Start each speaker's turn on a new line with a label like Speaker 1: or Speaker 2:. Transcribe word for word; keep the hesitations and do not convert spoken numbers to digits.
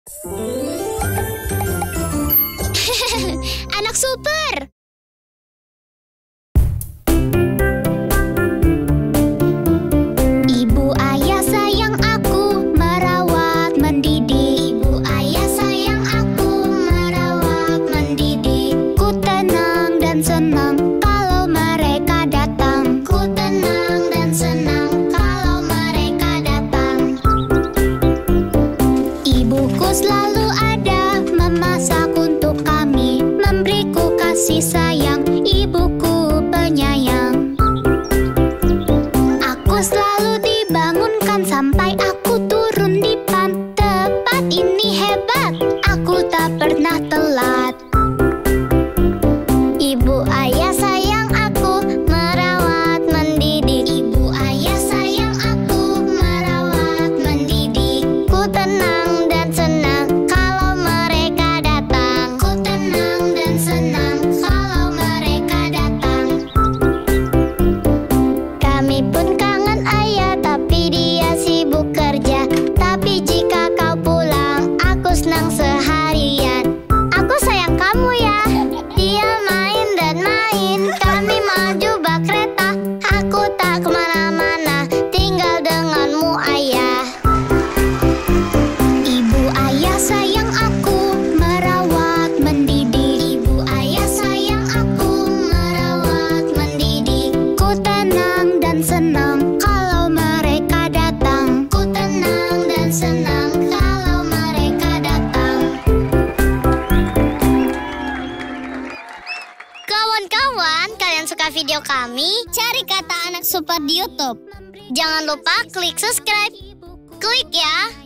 Speaker 1: Anak super! Ibu ayah sayang aku, merawat mendidik. Ibu ayah sayang aku, merawat mendidik. Ku tenang dan senang kalau mereka datang. Ku tenang dan senang kalau mereka datang. Ibuku selalu ada memasak untuk kami, memberiku kasih sayang. Ibuku penyayang. Aku selalu dibangunkan sampai aku turun di pam. Tempat ini hebat, aku tak pernah telat. Ibu ayah sayang aku, merawat mendidik. Ibu ayah sayang aku, merawat mendidik. Ku tenang dan senang kalau mereka datang. Ku tenang dan senang kalau mereka datang. Kami pun kangen ayah, tapi dia sibuk kerja. Tapi jika kau pulang, aku senang seharian. Aku sayang kamu ya. Dia main dan main, kami maju bak kereta. Aku tak kemana-mana, tinggal denganmu ayah. Ibu ayah sayang aku, merawat mendidik. Ibu ayah sayang aku, merawat mendidik. Ku tenang dan senang kalau mereka datang. Ku tenang dan senang kalau mereka datang. Kawan-kawan, kalian suka video kami? Cari kata Anak Super di YouTube. Jangan lupa klik subscribe. Klik ya.